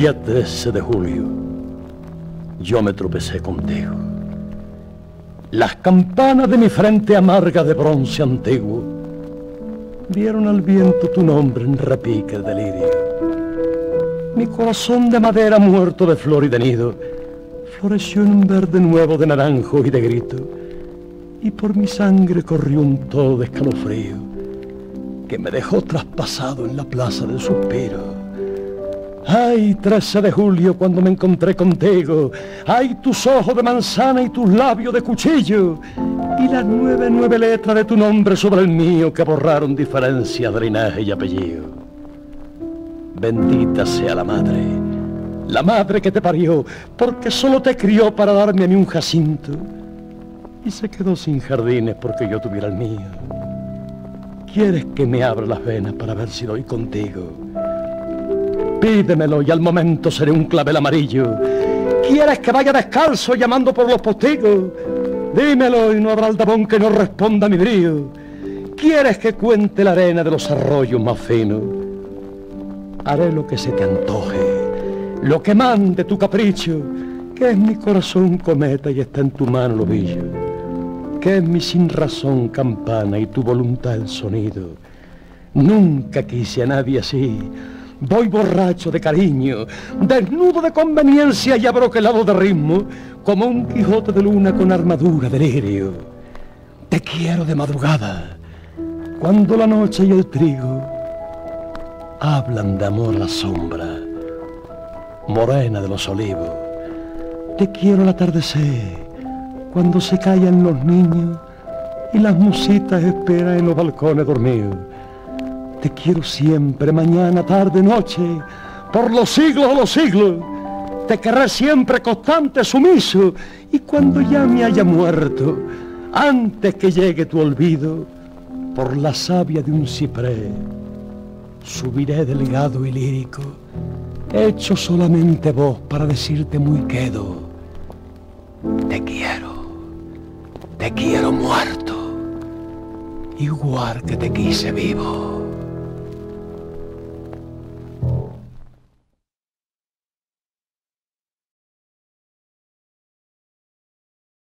día 13 de julio, yo me tropecé contigo. Las campanas de mi frente amarga de bronce antiguo dieron al viento tu nombre en repique de delirio. Mi corazón de madera muerto de flor y de nido floreció en un verde nuevo de naranjo y de grito, y por mi sangre corrió un todo de escalofrío que me dejó traspasado en la plaza del suspiro. Ay, 13 de julio, cuando me encontré contigo. Ay, tus ojos de manzana y tus labios de cuchillo, y las nueve letras de tu nombre sobre el mío que borraron diferencia de linaje y apellido. Bendita sea la madre que te parió, porque solo te crió para darme a mí un jacinto, y se quedó sin jardines porque yo tuviera el mío. ¿Quieres que me abra las venas para ver si doy contigo? Pídemelo y al momento seré un clavel amarillo. ¿Quieres que vaya descalzo llamando por los postigos? Dímelo y no habrá aldabón que no responda a mi brío. ¿Quieres que cuente la arena de los arroyos más finos? Haré lo que se te antoje, lo que mande tu capricho, que es mi corazón cometa y está en tu mano el ovillo, que es mi sin razón campana y tu voluntad el sonido. Nunca quise a nadie así. Voy borracho de cariño, desnudo de conveniencia y abroquelado de ritmo, como un Quijote de luna con armadura de lirio. Te quiero de madrugada, cuando la noche y el trigo hablan de amor a la sombra, morena de los olivos. Te quiero al atardecer, cuando se callan los niños y las musitas esperan en los balcones dormidos. Te quiero siempre, mañana, tarde, noche, por los siglos de los siglos. Te querré siempre constante, sumiso, y cuando ya me haya muerto, antes que llegue tu olvido, por la savia de un ciprés, subiré delgado y lírico, hecho solamente voz para decirte muy quedo. Te quiero muerto, igual que te quise vivo.